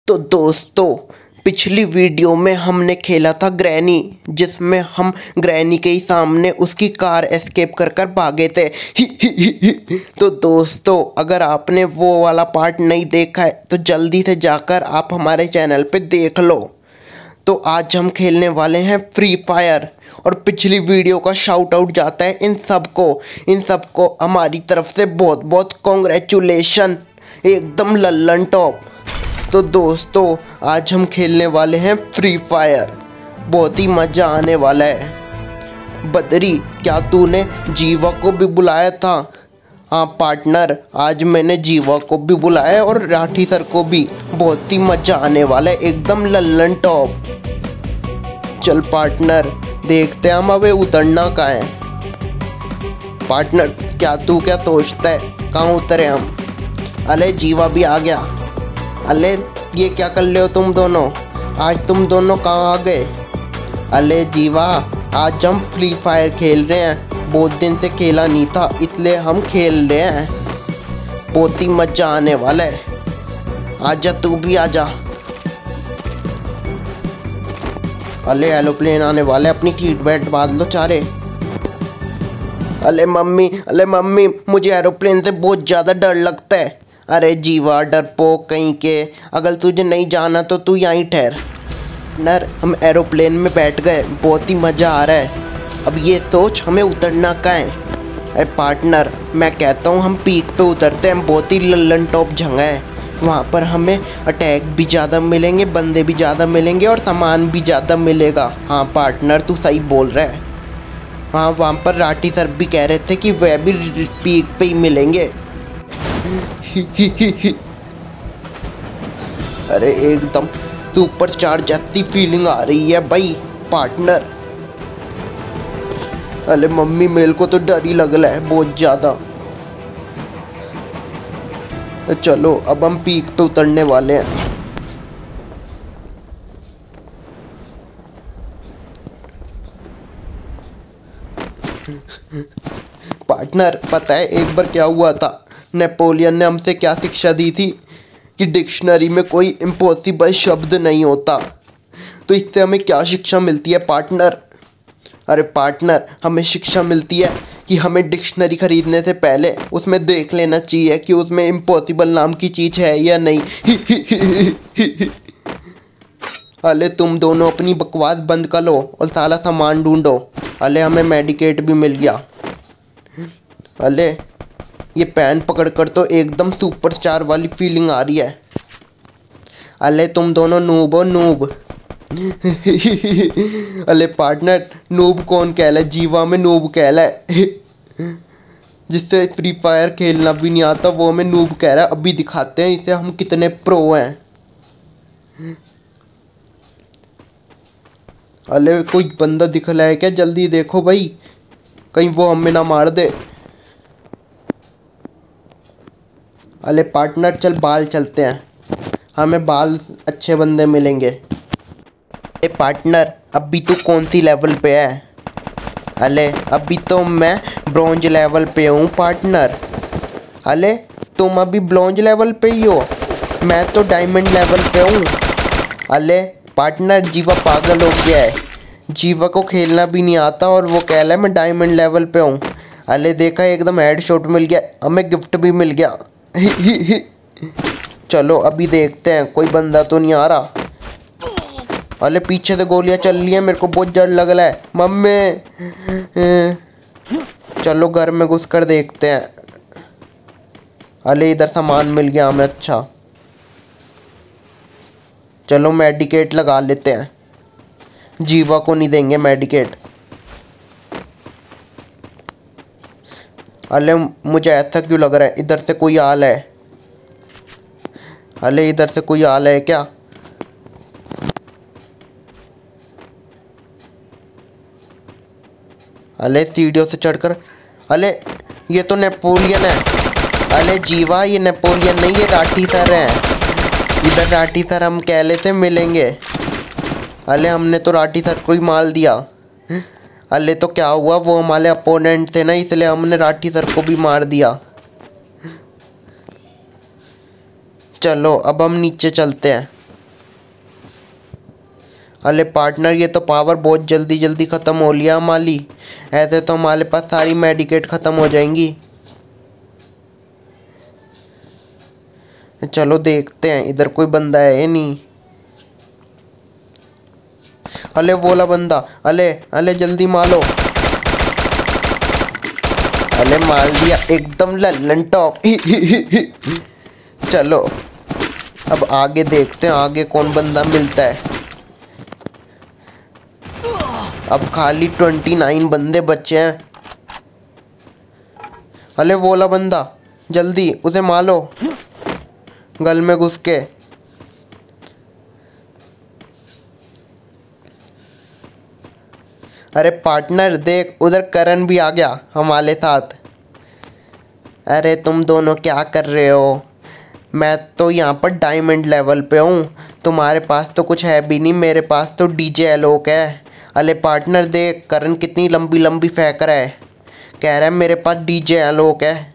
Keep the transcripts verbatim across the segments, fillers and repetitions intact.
तो दोस्तों, पिछली वीडियो में हमने खेला था ग्रैनी, जिसमें हम ग्रैनी के ही सामने उसकी कार एस्केप कर कर भागे थे। ही ही ही ही। तो दोस्तों, अगर आपने वो वाला पार्ट नहीं देखा है तो जल्दी से जाकर आप हमारे चैनल पे देख लो। तो आज हम खेलने वाले हैं फ्री फायर, और पिछली वीडियो का शाउट आउट जाता है इन सबको इन सबको हमारी तरफ से बहुत बहुत कॉन्ग्रेचुलेशन, एकदम लल्लन टॉप। तो दोस्तों, आज हम खेलने वाले हैं फ्री फायर, बहुत ही मज़ा आने वाला है। बदरी, क्या तूने जीवा को भी बुलाया था? हाँ पार्टनर, आज मैंने जीवा को भी बुलाया है और राठी सर को भी। बहुत ही मज़ा आने वाला है, एकदम लल्लन टॉप। चल पार्टनर, देखते हैं हम अबे उतरना कहाँ है। पार्टनर, क्या तू क्या सोचता है, कहाँ उतरे हम? अरे जीवा भी आ गया। अले ये क्या कर रहे हो तुम दोनों? आज तुम दोनों कहाँ आ गए? अले जीवा, आज हम फ्री फायर खेल रहे हैं, बहुत दिन से खेला नहीं था इसलिए हम खेल रहे हैं। बहुत ही मज़ा आने वाला है, आजा तू भी आजा। अले एरोप्लेन आने वाले, अपनी सीट बेल्ट बांध लो चारे। अले मम्मी अले मम्मी मुझे एरोप्लेन से बहुत ज़्यादा डर लगता है। अरे जीवा डरपोक कहीं के, अगर तुझे नहीं जाना तो तू यहीं ठहर। नर, हम एरोप्लेन में बैठ गए, बहुत ही मज़ा आ रहा है। अब ये सोच हमें उतरना कहाँ है। अरे पार्टनर, मैं कहता हूँ हम पीक पे उतरते हैं, बहुत ही लल्लन टॉप जगह है। वहाँ पर हमें अटैक भी ज़्यादा मिलेंगे, बंदे भी ज़्यादा मिलेंगे और सामान भी ज़्यादा मिलेगा। हाँ पार्टनर, तू सही बोल रहा है। हाँ, वहाँ पर राठी सर भी कह रहे थे कि वह भी पीक पे ही मिलेंगे। ही ही ही ही। अरे एकदम सुपर चार्ज जैसी फीलिंग आ रही है भाई पार्टनर। अरे मम्मी, मेरे को तो डर ही लग रहा है बहुत ज़्यादा। चलो अब हम पीक पे उतरने वाले हैं। पार्टनर, पता है एक बार क्या हुआ था? नेपोलियन ने हमसे क्या शिक्षा दी थी कि डिक्शनरी में कोई इम्पॉसिबल शब्द नहीं होता। तो इससे हमें क्या शिक्षा मिलती है पार्टनर? अरे पार्टनर, हमें शिक्षा मिलती है कि हमें डिक्शनरी खरीदने से पहले उसमें देख लेना चाहिए कि उसमें इम्पॉसिबल नाम की चीज़ है या नहीं। अले तुम दोनों अपनी बकवास बंद कर लो और सारा सामान ढूंढो। अले हमें मेडिकेट भी मिल गया। अले ये पेन पकड़कर तो एकदम सुपर स्टार वाली फीलिंग आ रही है। अले तुम दोनों नूब हो, नूब। अले पार्टनर, नूब कौन कहला है? जीवा में नूब कहला है। जिससे फ्री फायर खेलना भी नहीं आता वो हमें नूब कह रहा है। अभी दिखाते हैं इसे हम कितने प्रो हैं। अले कोई बंदा दिख रहा है क्या? जल्दी देखो भाई, कहीं वो हमें ना मार दे। अरे पार्टनर, चल बाल चलते हैं, हमें बाल अच्छे बंदे मिलेंगे। अरे पार्टनर, अभी तू कौन सी लेवल पे है? अले अभी तो मैं ब्रॉन्ज लेवल पे हूँ पार्टनर। अले तुम अभी ब्रॉन्ज लेवल पे ही हो, मैं तो डायमंड लेवल पे हूँ। अले पार्टनर, जीवा पागल हो गया है, जीवा को खेलना भी नहीं आता और वो कह रहा है मैं डायमंड लेवल पे हूँ। अले देखा, एकदम हेड शॉट मिल गया, हमें गिफ्ट भी मिल गया। ही ही ही। चलो अभी देखते हैं, कोई बंदा तो नहीं आ रहा। अरे पीछे से गोलियां चल रही हैं, मेरे को बहुत डर लग रहा है। मम्मी, चलो घर में घुस कर देखते हैं। अरे इधर सामान मिल गया हमें, अच्छा। चलो मेडिकेट लगा लेते हैं, जीवा को नहीं देंगे मेडिकेट। अले मुझे ऐसा क्यों लग रहा है इधर से कोई आल है? अले इधर से कोई आल है क्या? अले सीढ़ियों से चढ़कर, अले ये तो नेपोलियन है। अले जीवा, ये नेपोलियन नहीं, ये राठी सर हैं। इधर राठी सर हम कह लेते मिलेंगे। अले हमने तो राठी सर को ही मार दिया। अले तो क्या हुआ, वो हमारे अपोनेंट थे ना, इसलिए हमने राठी सर को भी मार दिया। चलो अब हम नीचे चलते हैं। अरे पार्टनर ये तो पावर बहुत जल्दी जल्दी ख़त्म हो लिया हमारी। ऐसे तो हमारे पास सारी मेडिकेट ख़त्म हो जाएंगी। चलो देखते हैं इधर कोई बंदा है नहीं। अले वोला बंदा, अले अले जल्दी मारो। अले मार दिया एकदम लल्लन टॉप। चलो अब आगे देखते हैं आगे कौन बंदा मिलता है। अब खाली ट्वेंटी नाइन बंदे बचे हैं। अले वोला बंदा, जल्दी उसे मारो गल में घुस के। अरे पार्टनर देख उधर करण भी आ गया हमारे साथ। अरे तुम दोनों क्या कर रहे हो? मैं तो यहाँ पर डायमंड लेवल पे हूँ, तुम्हारे पास तो कुछ है भी नहीं, मेरे पास तो डीजे एलोक है। अरे पार्टनर देख करण कितनी लंबी लंबी फेंक रहा है, कह रहा है मेरे पास डीजे एलोक है।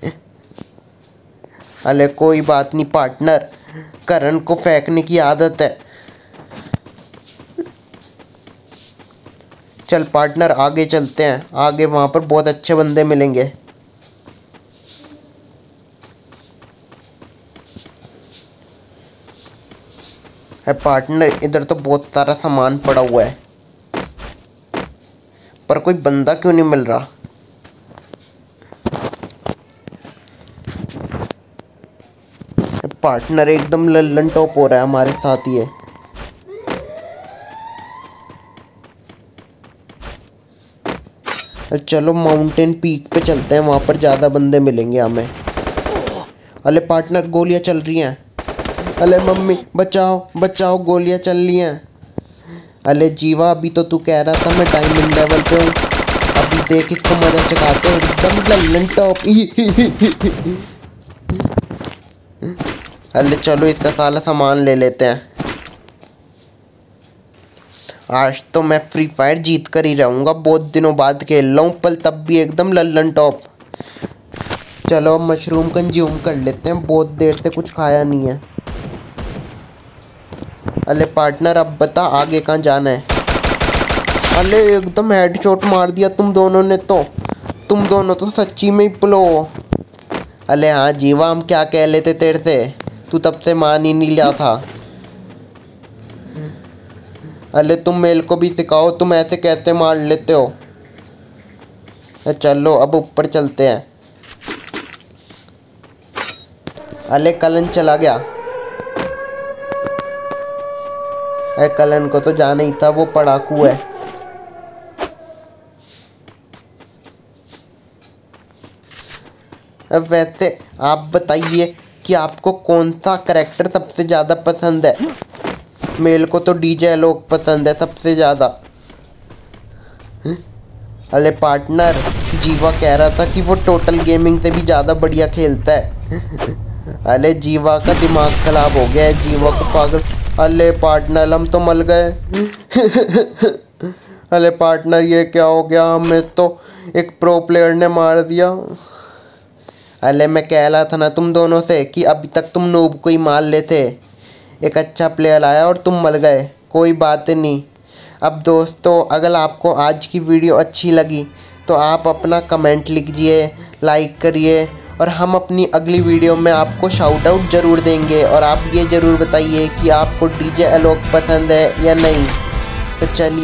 अरे कोई बात नहीं पार्टनर, करण को फेंकने की आदत है। चल पार्टनर आगे चलते हैं, आगे वहाँ पर बहुत अच्छे बंदे मिलेंगे। है पार्टनर इधर तो बहुत सारा सामान पड़ा हुआ है, पर कोई बंदा क्यों नहीं मिल रहा? पार्टनर एकदम लल्लन टॉप हो रहा है हमारे साथ ही है। चलो माउंटेन पीक पे चलते हैं, वहाँ पर ज़्यादा बंदे मिलेंगे हमें। अरे पार्टनर गोलियाँ चल रही हैं। अरे मम्मी बचाओ बचाओ, गोलियाँ चल रही हैं। अरे जीवा अभी तो तू कह रहा था मैं डायमंड लेवल पे हूँ, अभी देख इसको मजा चखाते हैं एकदम लल्लन टॉप। अरे चलो इसका सारा सामान ले लेते हैं। आज तो मैं फ्री फायर जीत कर ही रहूँगा, बहुत दिनों बाद खेल रहा हूँ पर तब भी एकदम लल्लन टॉप। चलो अब मशरूम कंज्यूम कर लेते हैं, बहुत देर से कुछ खाया नहीं है। अरे पार्टनर अब बता आगे कहाँ जाना है? अरे एकदम हेडशॉट मार दिया तुम दोनों ने तो, तुम दोनों तो सच्ची में ही प्रो हो। अरे हाँ जीवा हम क्या कह लेते तेरे से, तू तब से मान ही नहीं लिया था। अरे तुम मेल को भी सिखाओ, तुम ऐसे कैसे मार लेते हो? चलो अब ऊपर चलते हैं। अरे कलन चला गया। अरे कलन को तो जाना ही था, वो पढ़ाकू है। अब वैसे आप बताइए कि आपको कौन सा करैक्टर सबसे ज़्यादा पसंद है? मेल को तो डीजे एलोक पसंद है सबसे ज़्यादा। अरे पार्टनर जीवा कह रहा था कि वो टोटल गेमिंग से भी ज़्यादा बढ़िया खेलता है। अरे जीवा का दिमाग खराब हो गया है, जीवा को पागल। अरे पार्टनर हम तो मर गए। अरे पार्टनर ये क्या हो गया, हमें तो एक प्रो प्लेयर ने मार दिया। अरे मैं कह रहा था ना तुम दोनों से कि अभी तक तुम नूब को ही मार लेते, एक अच्छा प्लेयर आया और तुम मर गए। कोई बात नहीं। अब दोस्तों अगर आपको आज की वीडियो अच्छी लगी तो आप अपना कमेंट लिखिए, लाइक करिए, और हम अपनी अगली वीडियो में आपको शाउट आउट ज़रूर देंगे। और आप ये ज़रूर बताइए कि आपको डीजे एलोक पसंद है या नहीं। तो चलिए।